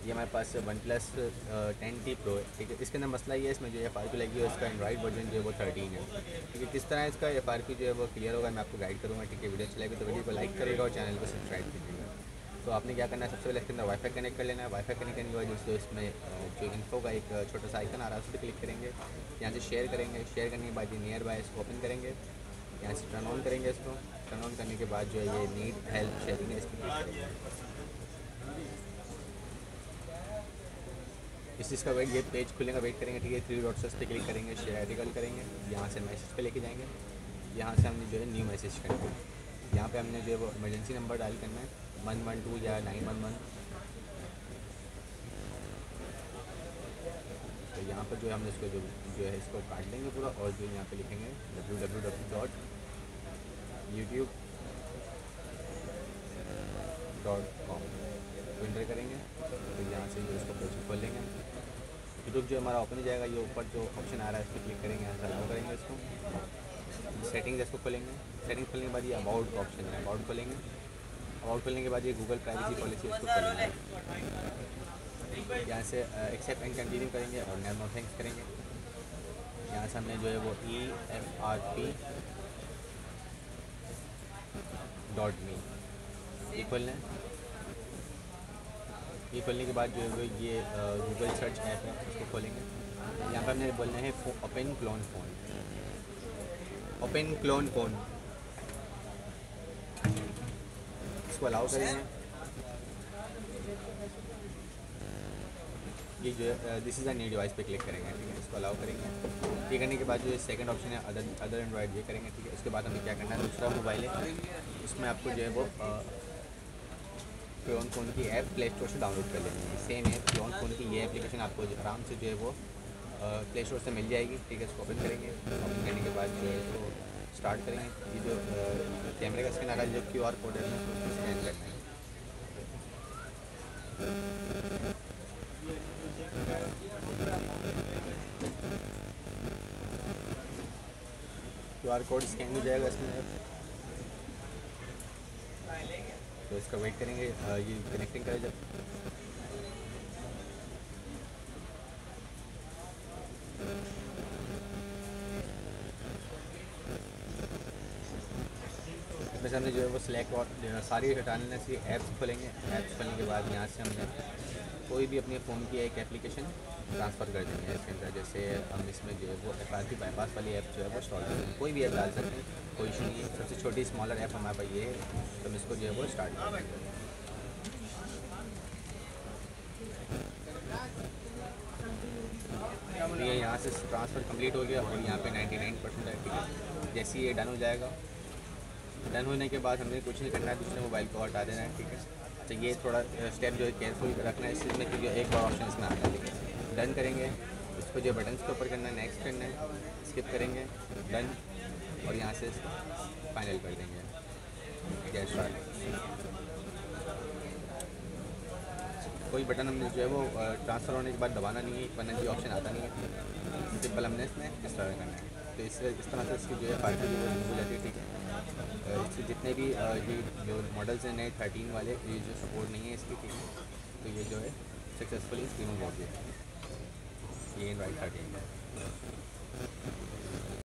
ये हमारे पास OnePlus 10T Pro है, ठीक है। इसके अंदर मसला ये है, इसमें जो FRP लगी है इसका एंड्रॉइड वर्जन जो है वो 13 है, ठीक है। किस तरह इसका FRP जो है वो क्लियर होगा मैं आपको गाइड करूँगा, ठीक है। वीडियो चलेगी तो वीडियो को लाइक करेगा और चैनल को सब्सक्राइब कीजिएगा। तो आपने क्या करना है, सबसे पहले इसके अंदर वाईफाई कनेक्ट कर लेना है। वाईफाई कनेक्ट करने के बाद दोस्तों इसमें जो इन्फो का एक छोटा सा आइकन आ रहा है उस पर क्लिक करेंगे। यहाँ से शेयर करेंगे। शेयर करने के बाद ये नियर बाय इसको ओपन करेंगे। यहाँ से टर्न ऑन करेंगे इसको। टर्न ऑन करने के बाद जो है ये नीड हेल्प शेयरिंग है, इस पर क्लिक करेंगे। इस चीज़ का वेट, ये पेज खुलेगा, वेट करेंगे, ठीक है। 3 डॉट्स पे क्लिक करेंगे, शेयर आर्टिकल करेंगे। यहाँ से मैसेज पे लेके जाएंगे। यहाँ से हमने जो है न्यू मैसेज करना है। यहाँ पे हमने जो है वो इमरजेंसी नंबर डायल करना है, 112 या 911। तो यहाँ पर जो है हमने इसको जो है इसको काट लेंगे पूरा, और जो यहाँ पे लिखेंगे www.youtube.com इंटर करेंगे। तो यहाँ से जो इसको पेज खोल लेंगे। यूट्यूब जो हमारा ओपन हो जाएगा। ये ऊपर जो ऑप्शन आ रहा है इस पर क्लिक करेंगे, यहाँ से अलाउ करेंगे इसको। सेटिंग्स इसको खोलेंगे। सेटिंग्स खोलने के बाद ये अबाउट का ऑप्शन है, अबाउट खोलेंगे। अबाउट खोलने के बाद ये गूगल प्राइवेसी पॉलिसी इसको खोलेंगे। यहाँ से एक्सेप्ट एंड कंटिन्यू करेंगे और नो थैंक्स करेंगे। यहाँ से हमने जो है वो EFRP.me ये खोलना है। ये खोलने के बाद जो है वो ये गूगल सर्च ऐप है उसको खोलेंगे। यहाँ पर हमने बोलना है open clone phone, open clone phone, इसको अलाउ करेंगे। ये जो है this is a new device पे क्लिक करेंगे, ठीक है। इसको अलाउ करेंगे। ये करने के बाद जो है सेकंड ऑप्शन है अदर एंड्रॉइड, ये करेंगे, ठीक है। उसके बाद हमें क्या करना है, दूसरा मोबाइल है उसमें आपको जो है वो क्लोन फ़ोन की ऐप प्ले स्टोर से डाउनलोड कर लेनी है। सेम है क्लोन फ़ोन की ये एप्लीकेशन आपको आराम से जो है वो प्ले स्टोर से मिल जाएगी, ठीक है। इसको ओपन करेंगे। ओपन करने के बाद जो है इसको स्टार्ट करेंगे। ये जो कैमरे का स्कैन आ रहा है, जो QR कोड है उसको स्कैन करना है। QR कोड स्कैन हो जाएगा इसमें, तो इसका वेट करेंगे। ये कनेक्टिंग करें जब इसमें से हमने जो है वो सिलेक्ट और सारी हटा लेना चाहिए। ऐप्स खोलेंगे। ऐप्स खोलने के बाद यहाँ से हमने कोई भी अपने फ़ोन की एक एप्लीकेशन ट्रांसफ़र कर देंगे इसके अंदर। जैसे हम इसमें जो है वो FRP बाईपास वाली ऐप जो है वो इंस्टॉल कर देंगे। कोई भी ऐप डाल सकते हैं, कोई इशू नहीं है। सबसे छोटी स्मॉलर ऐप हमारे पास ये है, तो हम इसको जो है वो स्टार्ट कर देंगे। ये यहाँ से ट्रांसफ़र कंप्लीट हो गया और यहाँ पे 99% है, ठीक है। जैसे ही ये डन हो जाएगा, डन होने के बाद हमें कुछ नहीं करना है, दूसरे मोबाइल को हटा देना है, ठीक है। तो ये थोड़ा स्टेप जो है केयरफुल रखना है इस चीज़ में, क्योंकि एक और ऑप्शन इसमें आता है, ठीक है। डन करेंगे, इसको जो बटन्स के ऊपर करना है, नेक्स्ट करना है, स्किप करेंगे, डन, और यहाँ से फाइनल कर देंगे। Gas start. कोई बटन हमने जो है वो ट्रांसफ़र होने के बाद दबाना नहीं है, वरना ये ऑप्शन आता नहीं है। सिंपल हमने इसमें इस तरह करना है। तो इस तरह से इसकी जो है फाइल जो है हो जाती है, ठीक है। इसके जितने भी ये जो मॉडल्स हैं नए 13 वाले, ये जो सपोर्ट नहीं है इसकी, ठीक है। तो ये जो है सक्सेसफुली रिमूव हो गया, ये एंड्रॉइड 13 है।